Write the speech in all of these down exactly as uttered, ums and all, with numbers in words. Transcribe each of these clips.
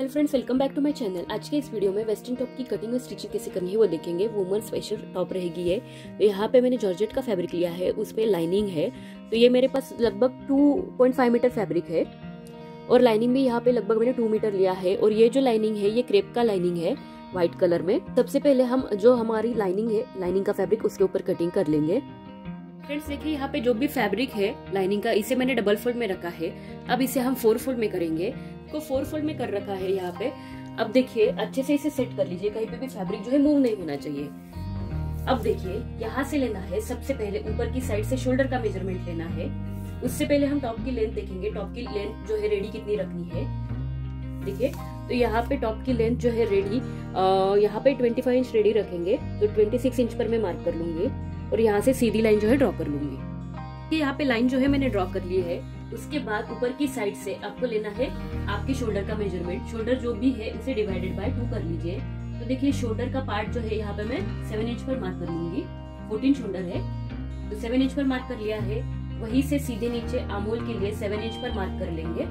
Hello friends, welcome back to my channel. आज के इस वीडियो में वेस्टर्न टॉप की कटिंग और स्टिचिंग कैसे करनी है वो देखेंगे। वुमन स्पेशल टॉप रहेगी ये। तो यहाँ पे मैंने जॉर्जेट का फैब्रिक लिया है, उसमें लाइनिंग है। तो ये मेरे पास लगभग two point five metre fabric है और लाइनिंग भी यहाँ पे लगभग मैंने टू मीटर लिया है। और ये जो लाइनिंग है ये क्रेप का लाइनिंग है व्हाइट कलर में। सबसे पहले हम जो हमारी लाइनिंग है, लाइनिंग का फैब्रिक, उसके ऊपर कटिंग कर लेंगे। फ्रेंड्स देखिए, यहाँ पे जो भी फैब्रिक है लाइनिंग का, इसे मैंने डबल फोल्ड में रखा है। अब इसे हम फोर फोल्ड में करेंगे। को फोर फोल्ड में कर रखा है यहाँ पे। अब देखिए अच्छे से इसे सेट कर लीजिए, कहीं पे भी फैब्रिक जो है मूव नहीं होना चाहिए। अब देखिए यहाँ से लेना है, सबसे पहले ऊपर की साइड से शोल्डर का मेजरमेंट लेना है। उससे पहले हम टॉप की लेंथ देखेंगे, टॉप की लेंथ जो है रेडी कितनी रखनी है। देखिए तो यहाँ पे टॉप की लेंथ जो है रेडी, यहाँ पे ट्वेंटी फाइव इंच रेडी रखेंगे, तो ट्वेंटी सिक्स इंच पर मैं मार्क कर लूंगी और यहाँ से सीधी लाइन जो है ड्रॉ कर लूंगी। यहाँ पे लाइन जो है मैंने ड्रॉ कर ली है। उसके बाद ऊपर की साइड से आपको लेना है आपके शोल्डर का मेजरमेंट। शोल्डर जो भी है उसे डिवाइडेड बाय टू कर लीजिए। तो देखिए शोल्डर का पार्ट जो है यहाँ पे मैं सेवन इंच पर मार्क कर लूंगी। फोर्टीन शोल्डर है तो सेवन इंच पर मार्क कर लिया है। वहीं से सीधे नीचे आमोल के लिए सेवन इंच पर मार्क कर लेंगे।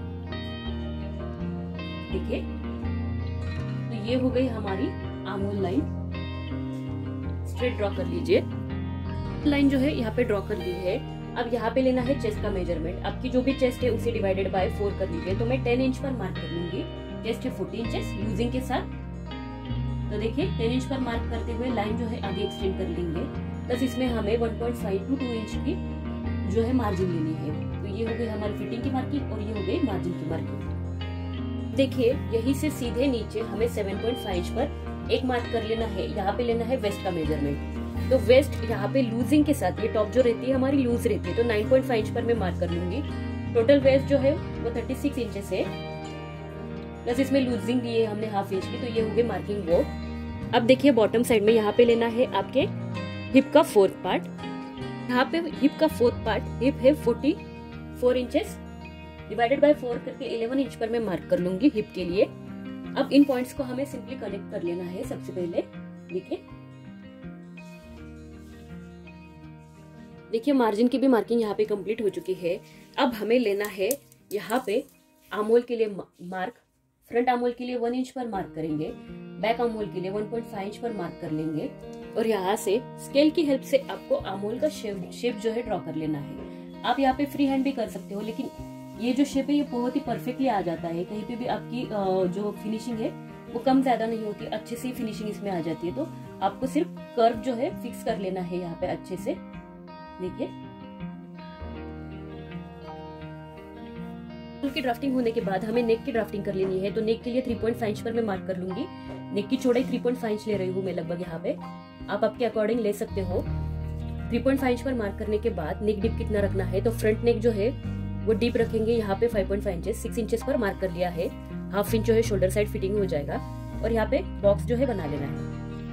देखिए तो ये हो गई हमारी आमोल लाइन। स्ट्रेट ड्रॉ कर लीजिए। लाइन जो है यहाँ पे ड्रॉ कर ली है। अब यहाँ पे लेना है चेस्ट का मेजरमेंट। आपकी जो भी चेस्ट है उसे डिवाइडेड बाय फोर कर लीजिए। तो मैं टेन इंच पर मार्क कर लूंगी। चेस्ट है फोर्टीन इंचेस लूजिंग के साथ। तो देखिए टेन इंच पर मार्क करते हुए लाइन जो है आगे एक्सटेंड कर लेंगे। बस इसमें हमें one point five to two inch की जो है मार्जिन लेनी है। तो ये हो गई हमारी फिटिंग की मार्किंग और ये हो गई मार्जिन की मार्किंग। देखिए यही से सीधे नीचे हमें सेवन पॉइंट फाइव इंच पर एक मार्क कर लेना है। यहाँ पे लेना है वेस्ट का मेजरमेंट। तो वेस्ट यहाँ पे लूजिंग के साथ, ये टॉप जो रहती है हमारी लूज रहती है, तो नाइन पॉइंट फाइव इंच पर मैं मार्क कर लूंगी। टोटल वेस्ट जो है वो थर्टी सिक्स इंचेस है, प्लस इसमें लूजिंग दी है हमने हाफ इंच की। तो ये हो गई मार्किंग वो। अब देखिए बॉटम साइड में यहाँ पे लेना है आपके हिप का फोर्थ पार्ट। यहाँ पे हिप का फोर्थ पार्ट, हिप है forty four inches divided by four करके इलेवन इंच पर मैं मार्क कर लूंगी हिप के लिए। अब इन पॉइंट्स को हमें सिंपली कनेक्ट कर लेना है। सबसे पहले देखिए देखिए मार्जिन की भी मार्किंग यहाँ पे कंप्लीट हो चुकी है। अब हमें लेना है यहाँ पे आमोल के लिए मार्क। फ्रंट आमोल के लिए वन इंच पर मार्क करेंगे, बैक आमोल के लिए वन पॉइंट फाइव इंच पर मार्क कर लेंगे। और यहाँ से स्केल की हेल्प से आपको आमोल का शेप शेप जो है ड्रॉ कर लेना है। आप यहाँ पे फ्री हैंड भी कर सकते हो, लेकिन ये जो शेप है ये बहुत ही परफेक्टली आ जाता है। कहीं पे भी आपकी जो फिनिशिंग है वो कम ज्यादा नहीं होती, अच्छे से फिनिशिंग इसमें आ जाती है। तो आपको सिर्फ कर्व जो है फिक्स कर लेना है यहाँ पे अच्छे से। देखिए की ड्राफ्टिंग होने के बाद हमें नेक की ड्राफ्टिंग कर लेनी है। तो नेक के लिए थ्री पॉइंट फाइव इंच पर मैं मार्क कर लूंगी। नेक की चौड़ाई थ्री पॉइंट फाइव इंच ले रही हूँ मैं लगभग। यहाँ पे आप आपके अकॉर्डिंग ले सकते हो। थ्री पॉइंट फाइव इंच पर मार्क करने के बाद नेक डीप कितना रखना है, तो फ्रंट नेक जो है वो डीप रखेंगे यहाँ पे five point five inches, six inches पर मार्क कर लिया है। हाफ इंच जो है शोल्डर साइड फिटिंग हो जाएगा और यहाँ पे बॉक्स जो है बना लेना है।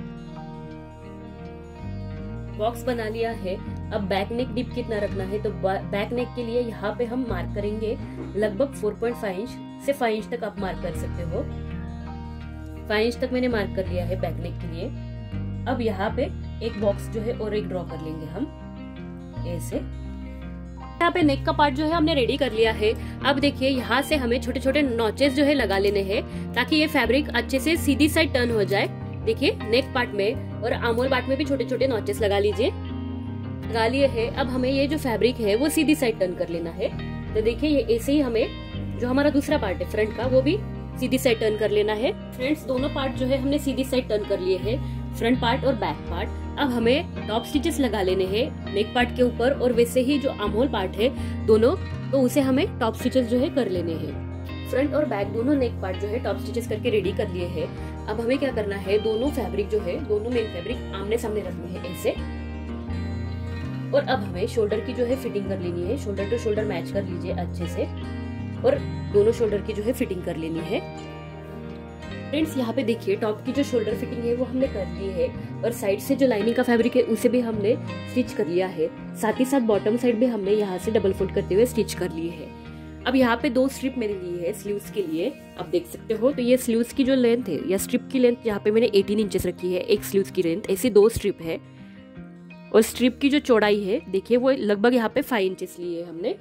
बॉक्स बना लिया है। अब बैक नेक डीप कितना रखना है, तो बैक नेक के लिए यहाँ पे हम मार्क करेंगे लगभग फोर पॉइंट फाइव इंच से फाइव इंच तक आप मार्क कर सकते हो। फाइव इंच तक मैंने मार्क कर लिया है बैक नेक के लिए। अब यहाँ पे एक बॉक्स जो है और एक ड्रॉ कर लेंगे हम ऐसे। यहाँ पे नेक का पार्ट जो है हमने रेडी कर लिया है। अब देखिए यहाँ से हमें छोटे छोटे नॉचेस जो है लगा लेने हैं ताकि ये फैब्रिक अच्छे से सीधी साइड टर्न हो जाए। देखिए नेक पार्ट में और आमोल पार्ट में भी छोटे छोटे नॉचेस लगा लीजिए। लगा लिए है। अब हमें ये जो फैब्रिक है वो सीधी साइड टर्न कर लेना है। तो देखिए ये ऐसे ही हमें जो हमारा दूसरा पार्ट है फ्रंट का, वो भी सीधी साइड टर्न कर लेना है। फ्रेंड्स दोनों पार्ट जो है हमने सीधी साइड टर्न कर लिए हैं, फ्रंट पार्ट और बैक पार्ट। अब हमें टॉप स्टिचेस लगा लेने हैं नेक पार्ट के ऊपर, और वैसे ही जो आमोल पार्ट है दोनों, तो उसे हमें टॉप स्टिचेस जो है कर लेने हैं। फ्रंट और बैक दोनों नेक पार्ट जो है टॉप स्टिचेस करके रेडी कर लिए हैं। अब हमें क्या करना है, दोनों फैब्रिक जो है, दोनों मेन फैब्रिक आमने सामने रखने हैं ऐसे। और अब हमें शोल्डर की जो है फिटिंग कर लेनी है। शोल्डर टू शोल्डर मैच कर लीजिए अच्छे से और दोनों शोल्डर की जो है फिटिंग कर लेनी है। फ्रेंड्स यहाँ पे देखिए टॉप की जो शोल्डर फिटिंग है वो हमने कर ली है और साइड से जो लाइनिंग का फैब्रिक है उसे भी हमने स्टिच कर लिया है। साथ ही साथ बॉटम साइड भी हमने यहाँ से डबल फोल्ड करते हुए स्टिच कर लिए है। अब यहाँ पे दो स्ट्रिप मैंने ली है स्लीव्स के लिए, आप देख सकते हो। तो ये स्लीव्स की जो लेंथ है या स्ट्रिप की लेंथ यहाँ पे मैंने एटीन इंचेस रखी है, एक स्लीव्स की लेंथ। ऐसी दो स्ट्रिप है और स्ट्रिप की जो चौड़ाई है देखिए वो लगभग यहाँ पे फाइव इंचेस ली है हमने।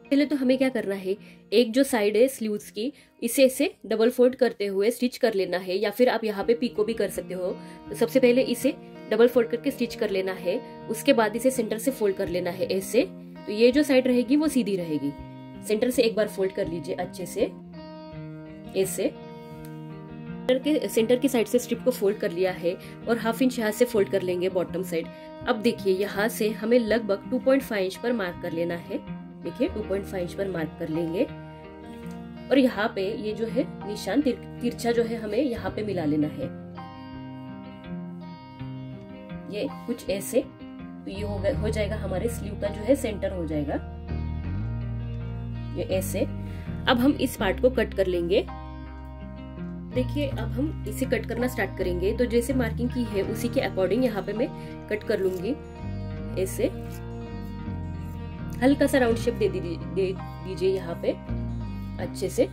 पहले तो हमें क्या करना है, एक जो साइड है स्लीव्स की, इसे इसे डबल फोल्ड करते हुए स्टिच कर लेना है, या फिर आप यहाँ पे पीको भी कर सकते हो। तो सबसे पहले इसे डबल फोल्ड करके स्टिच कर लेना है, उसके बाद इसे सेंटर से फोल्ड कर लेना है ऐसे। तो ये जो साइड रहेगी वो सीधी रहेगी। सेंटर से एक बार फोल्ड कर लीजिए अच्छे से ऐसे। सेंटर के सेंटर की साइड से स्ट्रिप को फोल्ड कर लिया है और हाफ इंच यहाँ से फोल्ड कर लेंगे बॉटम साइड। अब देखिए यहाँ से हमें लगभग टू पॉइंट फाइव इंच पर मार्क कर लेना है। देखिए टू पॉइंट फाइव इंच पर मार्क कर लेंगे और यहाँ पे ये जो है निशान तिर, तिरछा जो है हमें यहाँ पे मिला लेना है, ये कुछ ऐसे। तो ये हो, हो जाएगा हमारे स्लीव का जो है सेंटर हो जाएगा ये ऐसे। अब हम इस पार्ट को कट कर लेंगे। देखिए अब हम इसे कट करना स्टार्ट करेंगे। तो जैसे मार्किंग की है उसी के अकॉर्डिंग यहाँ पे मैं कट कर लूंगी ऐसे। हल्का सा राउंड शेप दे दीजिए दीजिए यहाँ पे अच्छे से।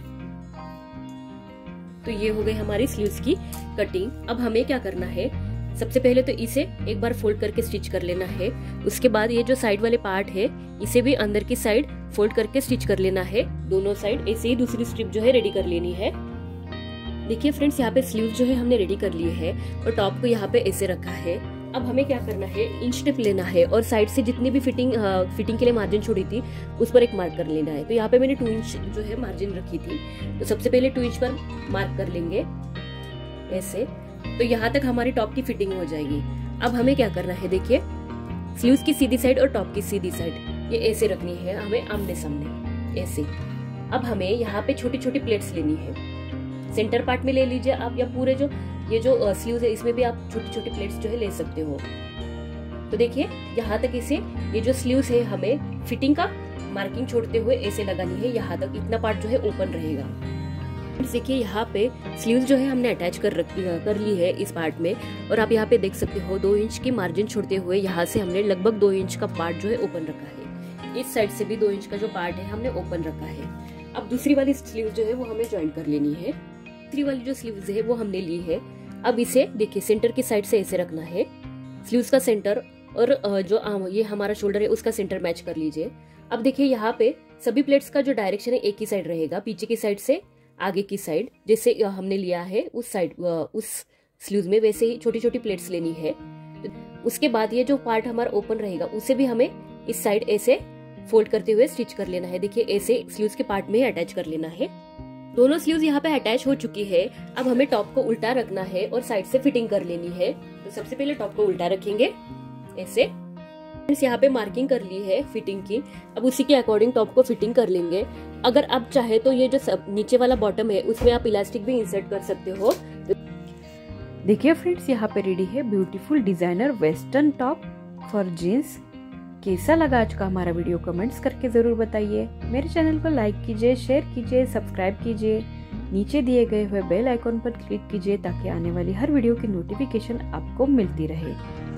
तो ये हो गई हमारी स्लीव्स की कटिंग। अब हमें क्या करना है, सबसे पहले तो इसे एक बार फोल्ड करके स्टिच कर लेना है। उसके बाद ये जो साइड वाले पार्ट है इसे भी अंदर की साइड फोल्ड करके स्टिच कर लेना है दोनों साइड। ऐसे ही दूसरी स्ट्रिप जो है रेडी कर लेनी है। देखिए फ्रेंड्स यहाँ पे स्लीव जो है हमने रेडी कर लिए है और टॉप को यहाँ पे ऐसे रखा है। अब हमें क्या करना है, इंच टेप लेना है और साइड से जितनी भी फिटिंग आ, फिटिंग के लिए मार्जिन छोड़ी थी उस पर एक मार्क कर लेना है। तो यहाँ पे मैंने टू इंच जो है मार्जिन रखी थी, तो सबसे पहले टू इंच पर मार्क कर लेंगे ऐसे। तो यहाँ तक हमारी टॉप की फिटिंग हो जाएगी। अब हमें क्या करना है, देखिए स्लीव्स की सीधी साइड और टॉप की सीधी साइड ये ऐसे रखनी है हमें आमने सामने ऐसे। अब हमें यहाँ पे छोटी छोटी प्लेट्स लेनी है। सेंटर पार्ट में ले लीजिए आप, या पूरे जो ये जो स्लीव्स है इसमें भी आप छोटी छोटी प्लेट्स जो है ले सकते हो। तो देखिए यहाँ तक इसे, ये जो स्लीव्स है हमें फिटिंग का मार्किंग छोड़ते हुए ऐसे लगानी है। यहाँ तक इतना पार्ट जो है ओपन रहेगा। देखिए यहाँ पे स्लीव्स जो है हमने अटैच कर रखी कर ली है इस पार्ट में, और आप यहाँ पे देख सकते हो दो इंच की मार्जिन छोड़ते हुए यहाँ से हमने लगभग दो इंच का पार्ट जो है ओपन रखा है। इस साइड से भी दो इंच का जो पार्ट है हमने ओपन रखा है। अब दूसरी वाली स्लीव जो है वो हमें ज्वाइन कर लेनी है। दूसरी वाली जो स्लीव्स है वो हमने ली है। अब इसे देखिए सेंटर की साइड से ऐसे रखना है, स्लीव्स का सेंटर और जो ये हमारा शोल्डर है उसका सेंटर मैच कर लीजिए। अब देखिए यहाँ पे सभी प्लेट्स का जो डायरेक्शन है एक ही साइड रहेगा, पीछे की साइड से आगे की साइड जैसे हमने लिया है उस साइड उस स्लीव्स में वैसे ही छोटी छोटी प्लेट्स लेनी है। उसके बाद ये जो पार्ट हमारा ओपन रहेगा उसे भी हमें इस साइड ऐसे फोल्ड करते हुए स्टिच कर लेना है। देखिए ऐसे स्लीव्स के पार्ट में ही अटैच कर लेना है। दोनों स्लीव्स यहाँ पे अटैच हो चुकी है। अब हमें टॉप को उल्टा रखना है और साइड से फिटिंग कर लेनी है। तो सबसे पहले टॉप को उल्टा रखेंगे ऐसे। यहाँ पे मार्किंग कर ली है फिटिंग की, अब उसी के अकॉर्डिंग टॉप को फिटिंग कर लेंगे। अगर आप चाहे तो ये जो सब नीचे वाला बॉटम है उसमें आप इलास्टिक भी इंसर्ट कर सकते हो। देखिए फ्रेंड्स यहाँ पे रेडी है beautiful designer western top for jeans. कैसा लगा आज का हमारा वीडियो कमेंट्स करके जरूर बताइए। मेरे चैनल को लाइक कीजिए, शेयर कीजिए, सब्सक्राइब कीजिए। नीचे दिए गए हुए बेल आइकॉन पर क्लिक कीजिए ताकि आने वाली हर वीडियो की नोटिफिकेशन आपको मिलती रहे।